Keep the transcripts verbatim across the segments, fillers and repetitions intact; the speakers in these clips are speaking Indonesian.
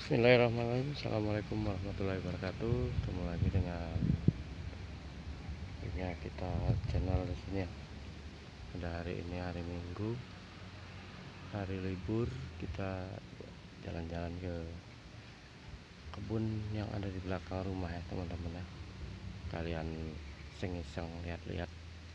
Bismillahirrahmanirrahim. Assalamualaikum warahmatullahi wabarakatuh. Ketemu lagi dengan punya kita channel di sini ya. Pada hari ini hari Minggu, hari libur, kita jalan-jalan ke kebun yang ada di belakang rumah ya teman-teman ya. Kalian iseng-iseng lihat-lihat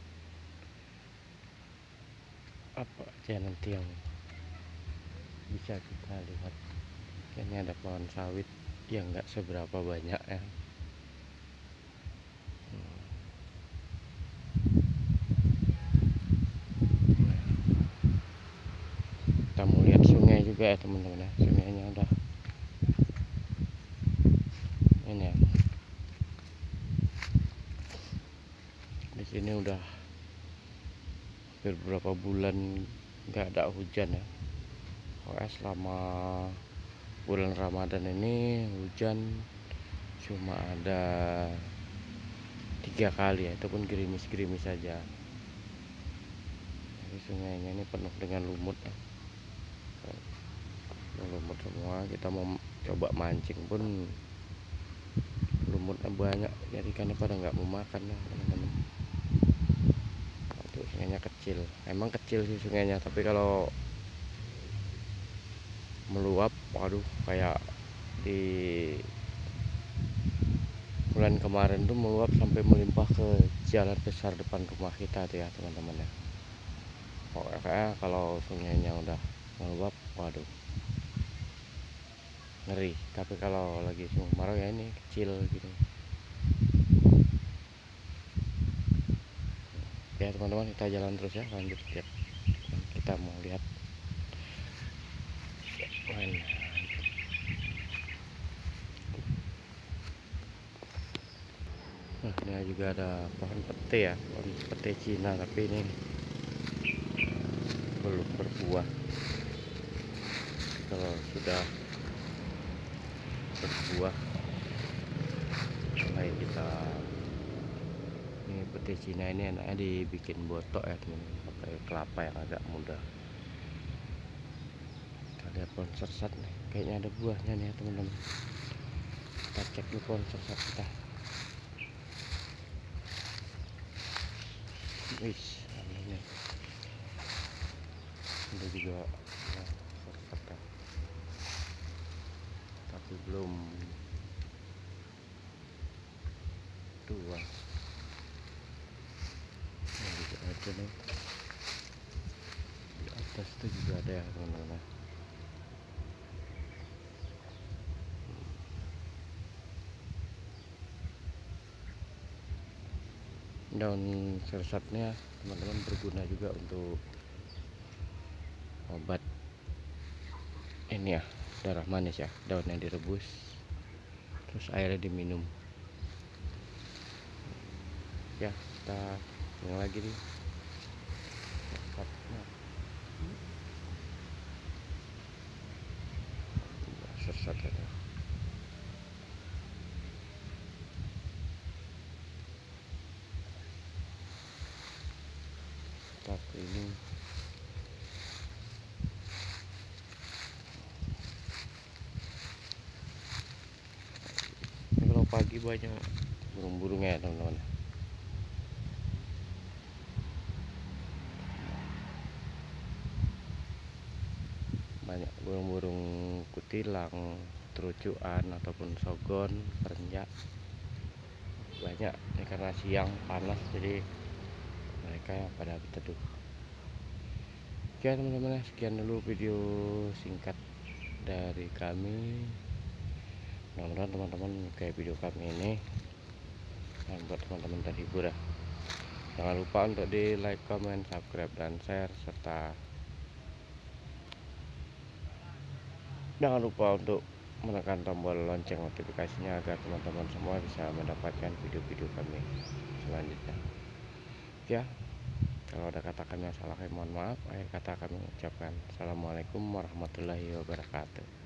apa aja nanti yang bisa kita lihat. Ini ada pohon sawit yang nggak seberapa banyak ya. Kita mau lihat sungai juga ya teman-teman ya. Sungainya udah ini ya. Di sini udah beberapa bulan nggak ada hujan ya. Pokoknya selama bulan Ramadan ini hujan cuma ada tiga kali ya, itu pun gerimis-gerimis saja. Jadi sungainya ini penuh dengan lumut ya. Lumut semua. Kita mau coba mancing pun lumutnya banyak, jadi ikannya pada nggak mau makan ya teman-teman. Itu sungainya kecil, emang kecil sih sungainya, tapi kalau meluap, waduh, kayak di bulan kemarin tuh meluap sampai melimpah ke jalan besar depan rumah kita tuh ya teman-teman ya. Pokoknya kalau sungainya udah meluap, waduh, ngeri. Tapi kalau lagi musim kemarau ya ini kecil gitu ya teman-teman. Kita jalan terus ya, lanjut ya. Kita mau lihat mana. Nah, ini juga ada pohon pete ya, pohon pete Cina, tapi ini belum berbuah. Kalau sudah berbuah, mulai kita ini pete Cina ini enaknya dibikin botok ya teman-teman, pakai kelapa yang agak muda. Kita lihat pohon sersat nih, kayaknya ada buahnya nih ya teman-teman. Kita cek nih pohon sersat kita. Wih, ini ada juga ya, sersat ya. Tapi belum tua. Ini juga ada nih, di atas itu juga ada ya teman-teman. Daun sersatnya teman-teman berguna juga untuk obat ini ya, darah manis ya. Daunnya direbus terus airnya diminum ya. Kita yang lagi nih sersatnya, sersatnya tapi ini kalau pagi banyak burung-burungnya ya teman-teman. Banyak burung-burung kutilang, terucuan ataupun sogon, perenjak. Banyak ini karena siang panas, jadi mereka yang pada berteduh. Oke teman-teman, sekian dulu video singkat dari kami. Mudah-mudahan teman-teman menyukai video kami ini dan buat teman-teman terhibur ya. Jangan lupa untuk di like, comment, subscribe, dan share, serta jangan lupa untuk menekan tombol lonceng notifikasinya agar teman-teman semua bisa mendapatkan video-video kami selanjutnya ya. Kalau ada kata kami yang salah, mohon maaf. Akhir kata kami ucapkan assalamualaikum warahmatullahi wabarakatuh.